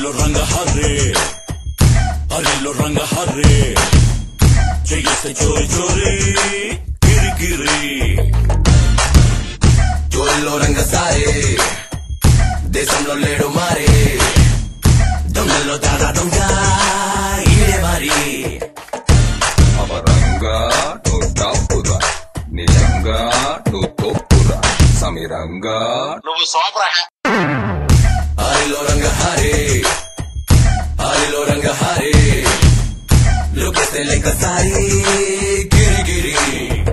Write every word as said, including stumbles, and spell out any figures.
హరిలో రంగ హర్రే హరిలో రంగ హర్రే చేస్తే చోరీ చోరీ గిరి గిరి చోరీలో రంగ సారే దేశంలో లేడు మారే దొంగల్లో దాదా దొంగ ఈడే మారి అవరంగా నువ్వు తప్పురా నిజంగా నువ్వు తొప్పురా సమీరంగా నువ్వు సోపరా హరిలో రంగ హరే హరిలో రంగ హరే లోకేస్తే లెక్క సారీ గిరి గిరి